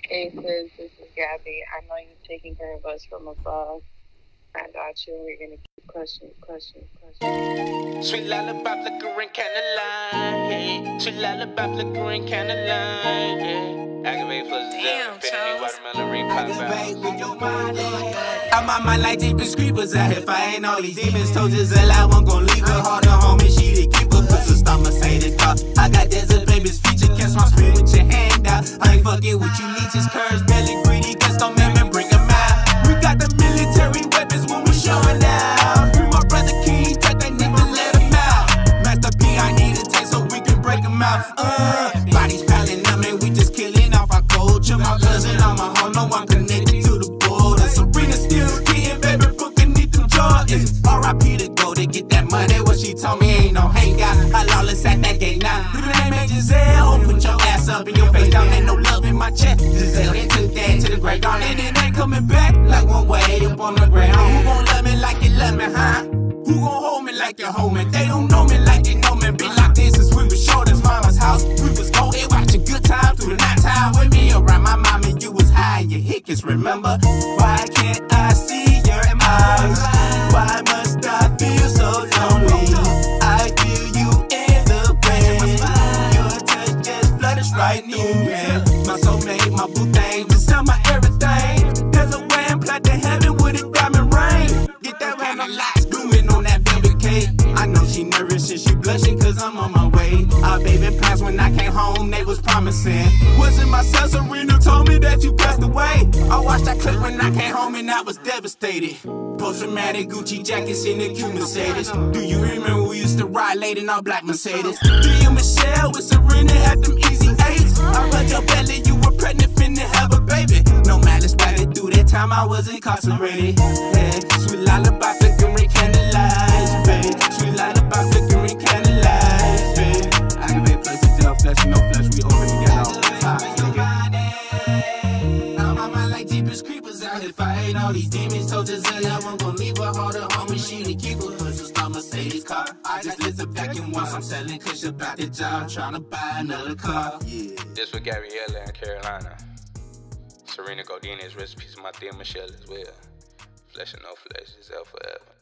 Hey sis, this is Gabby. I know you're taking care of us from above. I got you. We're gonna keep crushing. Sweet lullaby, flickering candlelight. Yeah. Sweet lullaby, flickering candlelight. Yeah. Activate plus Damn, Penny watermelon ring pop out. With your mind, I'm on my light deep as creepers out here fighting all these demons. Told Giselle I wasn't gon' leave her. Harder homie, she the keeper. Cause the stomach say the car. I got desert baby's feature. Catch my spin with your hand out. I ain't fucking with you leeches. Curves, belly greedy. Guess don't man, bring 'em out. We got the military weapons when we showing out. Free my brother King, take that nigga, let him out. Master P, I need a taste so we can break 'em out. Bodies piling up, man, we just killing off our culture. My cousin on my home, no I'm connected to the border. Serena still getting, baby, booking need them Jordans. R.I.P. to go to get that money. What she told me ain't no hangout. I lawless at that gate now. If it ain't man Giselle, put your ass up in your face down. Ain't no love in my chest. Giselle, they took that to the grave gone. And it ain't coming back like one way up on the ground. Who gon' love me like you love me, huh? Who gon' hold me like you hold me? They don't know me like they know me. Been like this since we was short as mama's house. We was golden, watching good times through the night time with me around my mama. You was high, your hickets, remember? Why can't I see your eyes? Why must I feel so lonely? I feel you in the wind. Your touch just flutters right through me. My soulmate, my boo thing, just tell my everything. There's a way I'm plot to heaven with a diamond ring. Get that round of lights, blooming on that velvet cake. I know she nervous and she blushing cause I'm on my way. Our baby plans when I came home, they was promising. Wasn't my son Serena told me that you passed away. I watched that clip when I came home and I was devastated. Post-traumatic Gucci jackets in the Q Mercedes. Do you remember we used to ride late in our black Mercedes? Do you Michelle with Serena at them easy eights? I read your belly, you were pregnant, finna have a baby. No malice about it, through that time I was incarcerated. Hey, sweet lullaby, flickering candlelights, babe. Sweet lullaby, flickering candlelights, babe. I can make places tell flesh, no flesh, we open together all the time, nigga. I'm on my like deepest creepers out here fighting all these demons. Told Giselle I wasn't gon' leave her. Harder homie, she the keeper. Cause it's not Mercedes car. I just lit the vacuum once. I'm selling kush about the job, trying to buy another car. Yeah. This for Gabriella in Carolina. Serena Godinez, rest in peace of my dear Michelle as well. Flesh and no flesh, Giselle forever.